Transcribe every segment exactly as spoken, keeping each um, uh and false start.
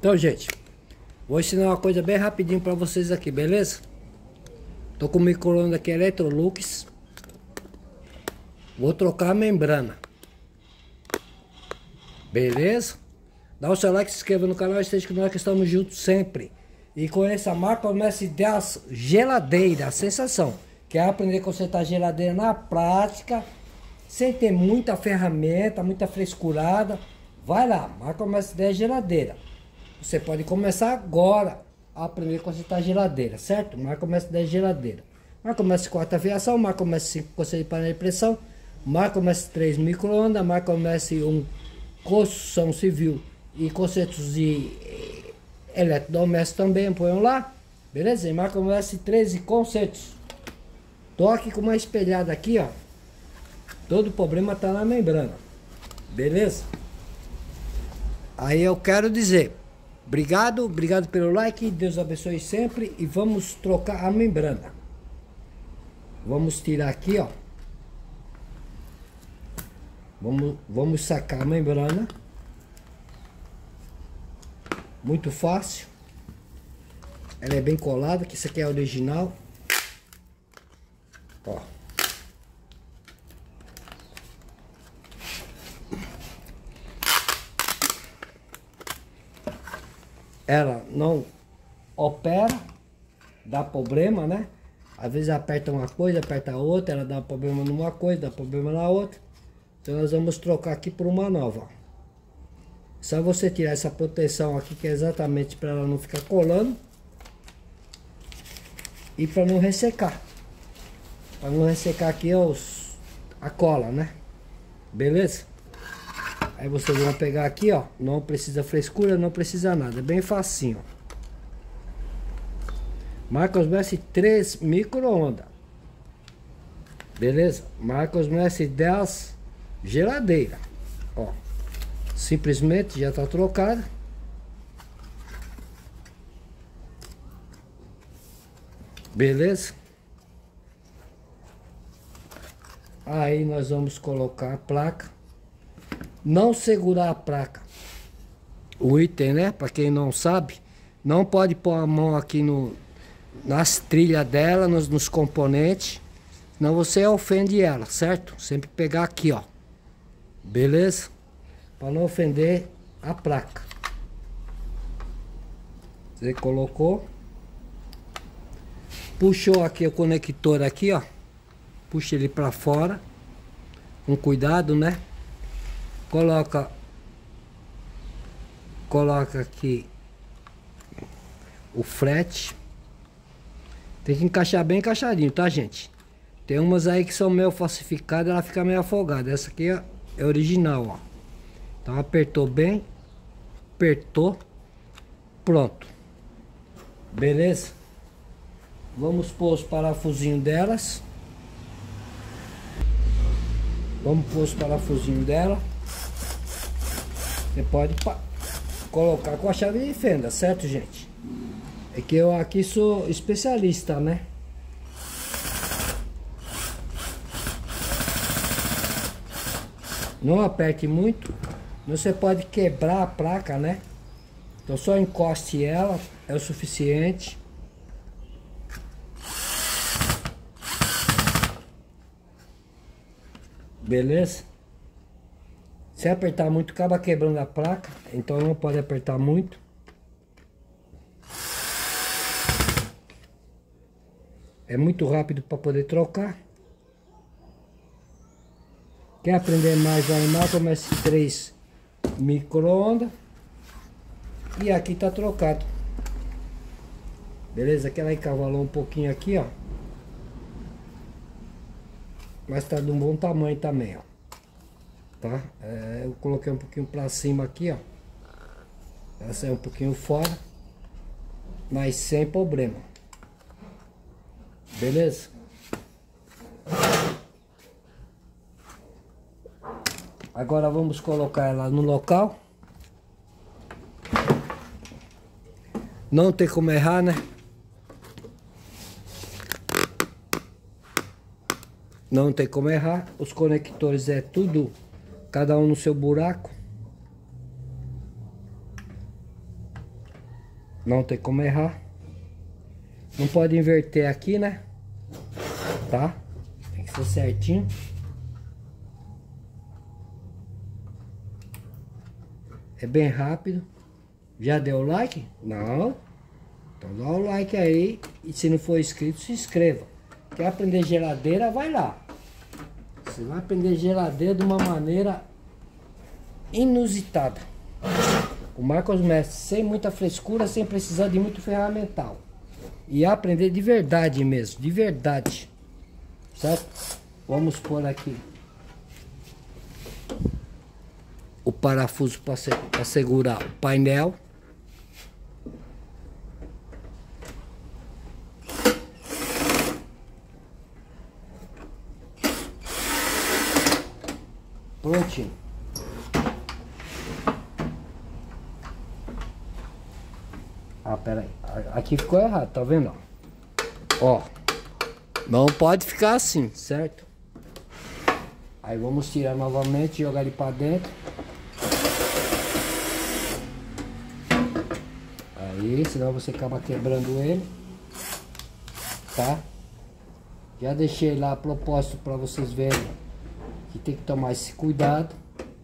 Então, gente, vou ensinar uma coisa bem rapidinho pra vocês aqui, beleza? Tô com o micro-ondas aqui Electrolux. Vou trocar a membrana. Beleza? Dá o seu like, se inscreva no canal e esteja com nós que estamos juntos sempre. E conheça a marca Comece das Geladeira, a sensação. Quer aprender a consertar geladeira na prática, sem ter muita ferramenta, muita frescurada? Vai lá, marca Comece das Geladeira. Você pode começar agora a aprender a consertar geladeira, certo? Marca Comece das Geladeira. Marca Comece quatro aviação, marca Comece cinco conselho de panela de pressão, marca Comece três micro-ondas, marca Comece um construção civil e conceitos de eletrodomésticos também, põem lá, beleza? E marca Comece treze conceitos. Tô aqui com uma espelhada aqui, ó. Todo o problema tá na membrana, beleza? Aí eu quero dizer, obrigado, obrigado pelo like, Deus abençoe sempre. E vamos trocar a membrana. Vamos tirar aqui, ó. Vamos, vamos sacar a membrana. Muito fácil. Ela é bem colada, que isso aqui é original. Ó. Ela não opera, dá problema, né? Às vezes aperta uma coisa, aperta outra, ela dá problema numa coisa, dá problema na outra. Então nós vamos trocar aqui por uma nova. Só você tirar essa proteção aqui, que é exatamente para ela não ficar colando. E para não ressecar. Para não ressecar aqui os, a cola, né? Beleza? Aí vocês vão pegar aqui, ó. Não precisa frescura, não precisa nada. É bem facinho. Marca Comece três micro-ondas. Beleza? Marca Comece dez geladeira. Ó. Simplesmente já tá trocada. Beleza? Aí nós vamos colocar a placa. Não segurar a placa. O item, né? Para quem não sabe, não pode pôr a mão aqui no, nas trilhas dela, nos, nos componentes. Senão você ofende ela, certo? Sempre pegar aqui, ó. Beleza? Para não ofender a placa. Você colocou. Puxou aqui o conector aqui, ó. Puxa ele para fora. Com cuidado, né? Coloca, coloca aqui o frete. Tem que encaixar bem encaixadinho, tá, gente? Tem umas aí que são meio falsificadas, ela fica meio afogada. Essa aqui é, é original, ó. Então apertou bem, apertou, pronto. Beleza? Vamos pôr os parafusinhos delas. Vamos pôr os parafusinhos dela. Você pode colocar com a chave de fenda, certo, gente? É que eu aqui sou especialista, né? Não aperte muito, você pode quebrar a placa, né? Então só encoste ela, é o suficiente. Beleza? Se apertar muito, acaba quebrando a placa. Então não pode apertar muito. É muito rápido para poder trocar. Quer aprender mais? Vai lá, Comece três micro-ondas. E aqui tá trocado. Beleza? Aquela encavalou um pouquinho aqui, ó. Mas tá de um bom tamanho também, ó. Tá? É, eu coloquei um pouquinho pra cima aqui, ó. Ela saiu um pouquinho fora. Mas sem problema. Beleza? Agora vamos colocar ela no local. Não tem como errar, né? Não tem como errar. Os conectores é tudo, cada um no seu buraco. Não tem como errar. Não pode inverter aqui, né? Tá? Tem que ser certinho. É bem rápido. Já deu o like? Não? Então dá o like aí. E se não for inscrito, se inscreva. Quer aprender geladeira? Vai lá. Você vai aprender geladeira de uma maneira inusitada. O Marcos Mestre, sem muita frescura, sem precisar de muito ferramental. E aprender de verdade mesmo, de verdade. Certo? Vamos pôr aqui o parafuso para segurar o painel. Prontinho. Ah, pera aí. Aqui ficou errado, tá vendo? Ó. Não pode ficar assim, certo? Aí vamos tirar novamente e jogar ele pra dentro. Aí, senão você acaba quebrando ele. Tá? Já deixei lá a propósito pra vocês verem que tem que tomar esse cuidado.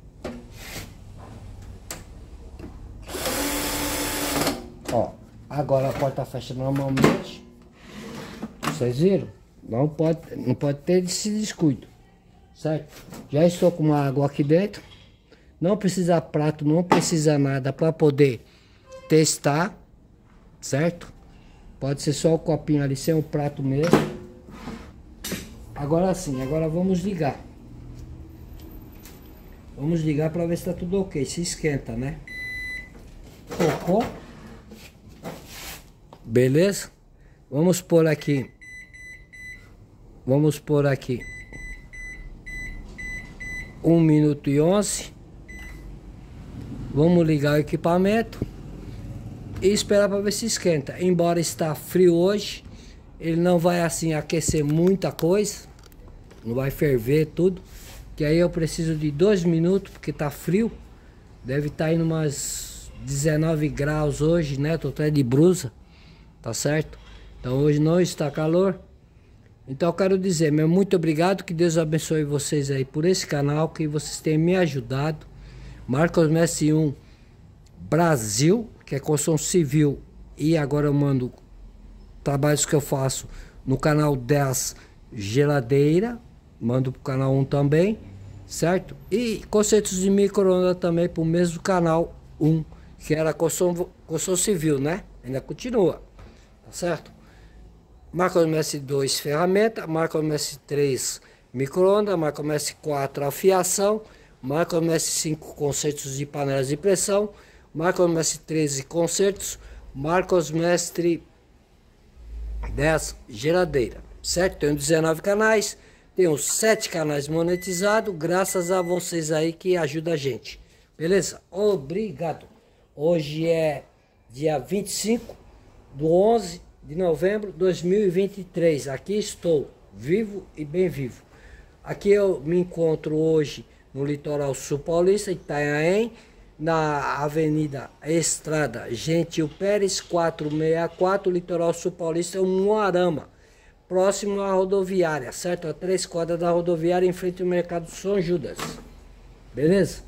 Ó, agora a porta fecha normalmente. Vocês viram? Não pode, não pode ter esse descuido, certo? Já estou com uma água aqui dentro. Não precisa prato, não precisa nada para poder testar, certo? Pode ser só o copinho ali sem o prato mesmo. Agora sim, agora vamos ligar. Vamos ligar para ver se está tudo ok, se esquenta, né? Tocou. Beleza? Vamos pôr aqui. Vamos pôr aqui. um minuto e onze. Vamos ligar o equipamento. E esperar para ver se esquenta. Embora está frio hoje, ele não vai assim aquecer muita coisa. Não vai ferver tudo. Que aí eu preciso de dois minutos, porque tá frio. Deve estar tá indo umas dezenove graus hoje, né? Tô até de blusa, tá certo? Então hoje não está calor. Então eu quero dizer, meu muito obrigado, que Deus abençoe vocês aí por esse canal, que vocês têm me ajudado. Marcos Mestre um Brasil, que é construção civil, e agora eu mando trabalhos que eu faço no canal dez Geladeira. Mando pro canal um também, certo? E conceitos de micro-ondas também pro mesmo canal um, que era construção, construção civil, né? Ainda continua, tá certo? Marcos Mestre dois ferramenta, Marcos Mestre três micro-ondas, Marcos Mestre quatro afiação, Marcos Mestre cinco conceitos de panelas de pressão, Marcos Mestre treze concertos, Marcos Mestre dez geladeira, certo? Tenho dezenove canais. Tenho sete canais monetizados, graças a vocês aí que ajudam a gente. Beleza? Obrigado. Hoje é dia vinte e cinco do onze de novembro de dois mil e vinte e três. Aqui estou, vivo e bem vivo. Aqui eu me encontro hoje no litoral sul paulista, Itanhaém, na Avenida Estrada Gentil Pérez, quatrocentos e sessenta e quatro, litoral sul paulista, Umuarama. Próximo à rodoviária, certo? A três quadras da rodoviária, em frente ao mercado São Judas. Beleza?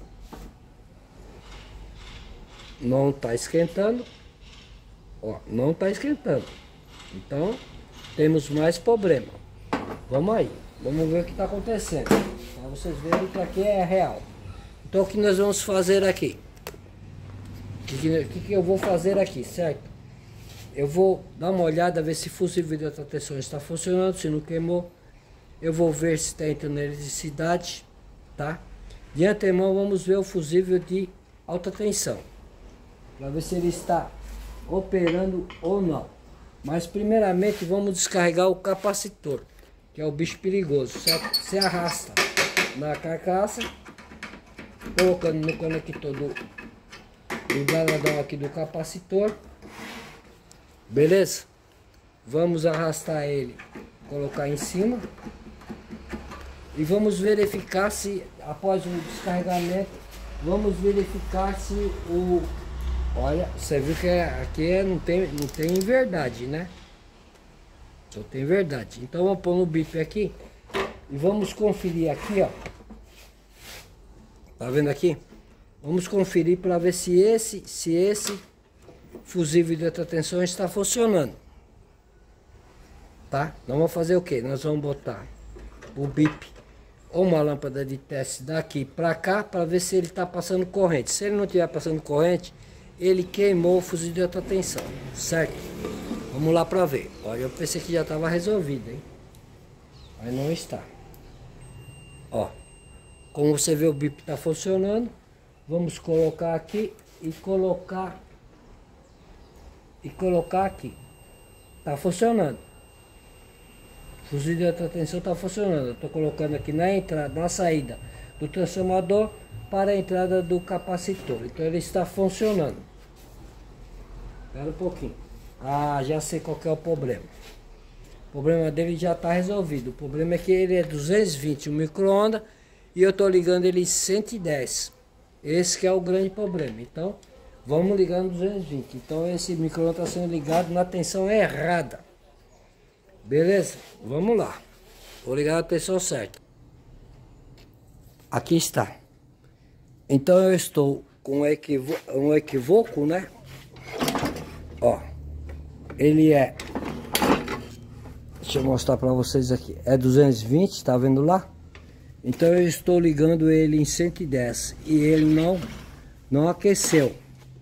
Não tá esquentando. Ó, não tá esquentando. Então, temos mais problema. Vamos aí. Vamos ver o que tá acontecendo. Para vocês verem que aqui é real. Então, o que nós vamos fazer aqui? O que, que, que eu vou fazer aqui, certo? Eu vou dar uma olhada, ver se o fusível de alta tensão está funcionando, se não queimou. Eu vou ver se está entrando eletricidade, tá? De antemão, vamos ver o fusível de alta tensão, para ver se ele está operando ou não. Mas primeiramente vamos descarregar o capacitor, que é o bicho perigoso, certo? Você arrasta na carcaça, colocando no conector do, do danadão aqui do capacitor. Beleza? Vamos arrastar ele, colocar em cima. E vamos verificar se, após o descarregamento, vamos verificar se o Olha, você viu que é, aqui é, não, tem, não tem verdade, né? Só tem verdade. Então vamos pôr no bip aqui. E vamos conferir aqui, ó. Tá vendo aqui? Vamos conferir para ver se esse, se esse fusível de alta tensão está funcionando. Tá? Nós vamos fazer o que? Nós vamos botar o bip ou uma lâmpada de teste daqui para cá para ver se ele está passando corrente. Se ele não estiver passando corrente, ele queimou o fusível de alta tensão, certo? Vamos lá para ver. Olha, eu pensei que já estava resolvido, hein? Mas não está. Ó, como você vê, o bip está funcionando. Vamos colocar aqui e colocar e colocar aqui. Tá funcionando. O fusível de alta tensão está funcionando. Eu estou colocando aqui na entrada, na saída do transformador para a entrada do capacitor. Então ele está funcionando. Espera um pouquinho. Ah, já sei qual que é o problema. O problema dele já está resolvido. O problema é que ele é duzentos e vinte, o micro-ondas, e eu estou ligando ele em cento e dez. Esse que é o grande problema. Então, vamos ligar no duzentos e vinte. Então, esse micro-ondas está sendo ligado na tensão errada. Beleza? Vamos lá. Vou ligar na tensão certa. Aqui está. Então, eu estou com um, equivo um equívoco, né? Ó. Ele é... Deixa eu mostrar para vocês aqui. É duzentos e vinte, tá vendo lá? Então eu estou ligando ele em cento e dez e ele não, não aqueceu.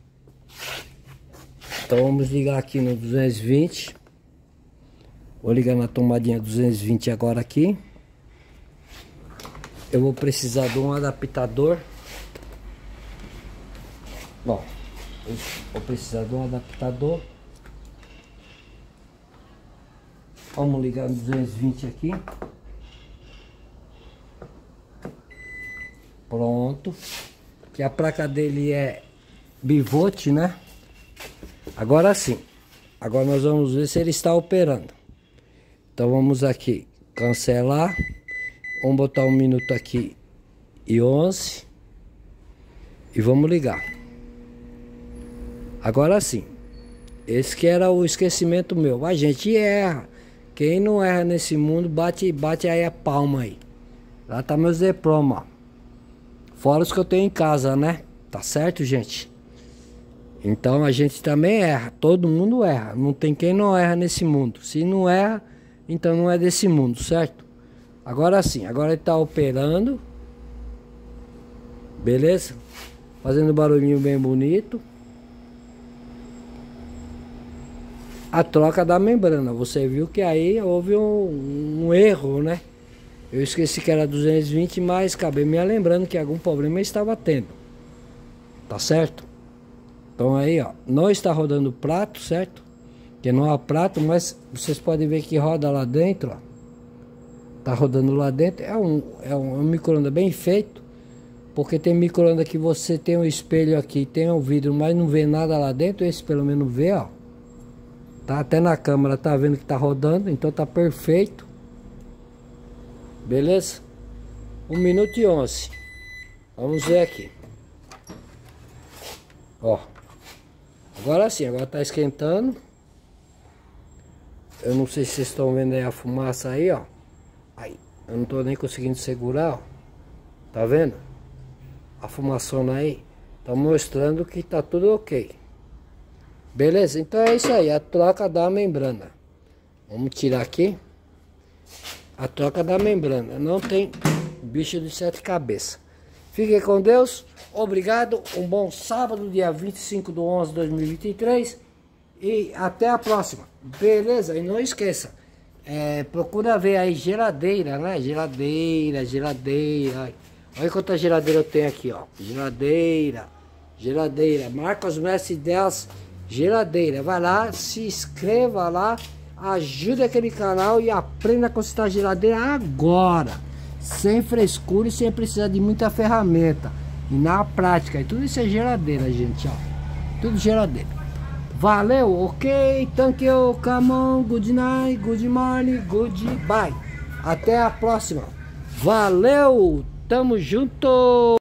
Então vamos ligar aqui no duzentos e vinte. Vou ligar na tomadinha duzentos e vinte agora aqui. Eu vou precisar de um adaptador. Bom, eu vou precisar de um adaptador. Vamos ligar no duzentos e vinte aqui. Pronto. Que a placa dele é bivolt, né? Agora sim. Agora nós vamos ver se ele está operando. Então vamos aqui. Cancelar. Vamos botar um minuto aqui e onze. E vamos ligar. Agora sim. Esse que era o esquecimento meu. A gente erra. Quem não erra nesse mundo, bate, bate aí a palma aí. Lá tá meus diplomas, ó. Fora os que eu tenho em casa, né? Tá certo, gente? Então a gente também erra. Todo mundo erra. Não tem quem não erra nesse mundo. Se não erra, então não é desse mundo, certo? Agora sim. Agora ele tá operando. Beleza? Fazendo barulhinho bem bonito. A troca da membrana. Você viu que aí houve um, um erro, né? Eu esqueci que era duzentos e vinte, mas acabei me lembrando que algum problema estava tendo. Tá certo? Então aí, ó, não está rodando o prato, certo? Que não há prato, mas vocês podem ver que roda lá dentro, ó. Tá rodando lá dentro. É um, é um, um micro-ondas bem feito. Porque tem micro-ondas que você tem um espelho aqui, tem um vidro, mas não vê nada lá dentro. Esse pelo menos vê, ó. Tá até na câmera, tá vendo que tá rodando, então tá perfeito. Beleza? um minuto e onze. Vamos ver aqui. Ó. Agora sim, agora tá esquentando. Eu não sei se vocês estão vendo aí a fumaça aí, ó. Aí, eu não tô nem conseguindo segurar, ó. Tá vendo? A fumaçona aí. Tá mostrando que tá tudo ok. Beleza? Então é isso aí, a troca da membrana. Vamos tirar aqui. A troca da membrana. Não tem bicho de sete cabeças. Fiquem com Deus. Obrigado. Um bom sábado, dia vinte e cinco de onze de dois mil e vinte e três. E até a próxima. Beleza? E não esqueça. É, procura ver aí geladeira, né? Geladeira, geladeira. Olha quanta geladeira eu tenho aqui, ó. Geladeira. Geladeira. Marcos Messi dez. Geladeira. Vai lá, se inscreva lá. Ajude aquele canal e aprenda a consertar geladeira agora, sem frescura e sem precisar de muita ferramenta, e na prática. E tudo isso é geladeira, gente, ó. Tudo geladeira. Valeu, ok? Thank you, come on, good night, good morning, goodbye. Até a próxima. Valeu, tamo junto.